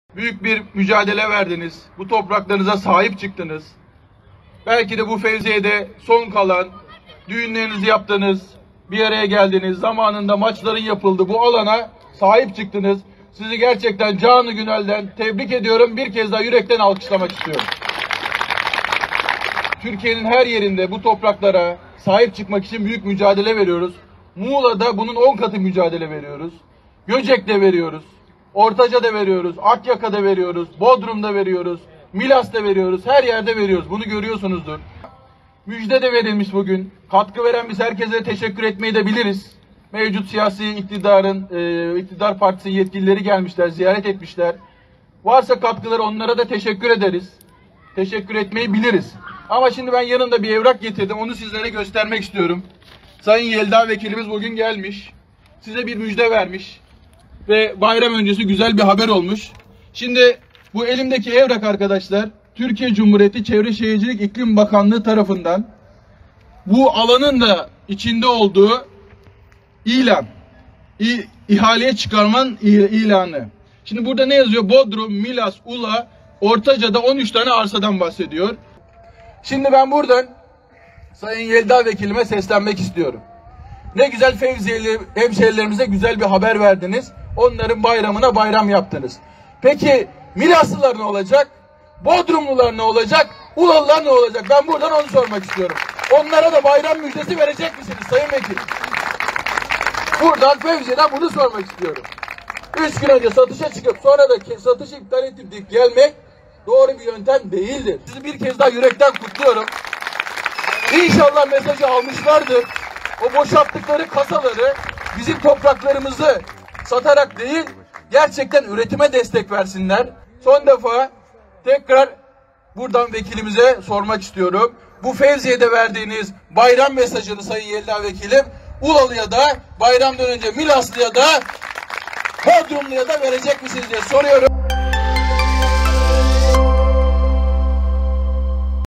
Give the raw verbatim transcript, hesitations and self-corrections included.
Büyük bir mücadele verdiniz. Bu topraklarınıza sahip çıktınız. Belki de bu Fevziye'de son kalan, düğünlerinizi yaptınız, bir araya geldiniz, zamanında maçların yapıldı. Bu alana sahip çıktınız. Sizi gerçekten canı gönülden tebrik ediyorum. Bir kez daha yürekten alkışlamak istiyorum. Türkiye'nin her yerinde bu topraklara sahip çıkmak için büyük mücadele veriyoruz. Muğla'da bunun on katı mücadele veriyoruz. Göcek'te veriyoruz. Ortaca'da veriyoruz. Akyaka'da veriyoruz. Bodrum'da veriyoruz. Milas'ta veriyoruz. Her yerde veriyoruz. Bunu görüyorsunuzdur. Müjde de verilmiş bugün. Katkı veren biz herkese teşekkür etmeyi de biliriz. Mevcut siyasi iktidarın, e, iktidar partisi yetkilileri gelmişler, ziyaret etmişler. Varsa katkıları onlara da teşekkür ederiz. Teşekkür etmeyi biliriz. Ama şimdi ben yanında bir evrak getirdim. Onu sizlere göstermek istiyorum. Sayın Yelda Vekilimiz bugün gelmiş. Size bir müjde vermiş. Ve bayram öncesi güzel bir haber olmuş. Şimdi bu elimdeki evrak arkadaşlar, Türkiye Cumhuriyeti Çevre Şehircilik İklim Bakanlığı tarafından bu alanın da içinde olduğu ilan, İ, ihaleye çıkarman ilanı. Şimdi burada ne yazıyor? Bodrum, Milas, Ula, Ortaca'da on üç tane arsadan bahsediyor. Şimdi ben buradan Sayın Yelda Vekilime seslenmek istiyorum. Ne güzel Fevziyeli hemşehrilerimize güzel bir haber verdiniz. Onların bayramına bayram yaptınız. Peki Milaslılar ne olacak? Bodrumlular ne olacak? Ulalılar ne olacak? Ben buradan onu sormak istiyorum. Onlara da bayram müjdesi verecek misiniz Sayın Vekil? Buradan Fevziye'den bunu sormak istiyorum. Üç gün önce satışa çıkıp sonra da satışı iptal edip deyip gelmek doğru bir yöntem değildir. Sizi bir kez daha yürekten kutluyorum. İnşallah mesajı almışlardır. O boşalttıkları kasaları bizim topraklarımızı satarak değil, gerçekten üretime destek versinler. Son defa tekrar buradan vekilimize sormak istiyorum. Bu Fevziye'de verdiğiniz bayram mesajını Sayın Yelda Vekilim, Ulalı'ya da bayramdan önce Milaslı'ya da Bodrumlu'ya da verecek misiniz diye soruyorum.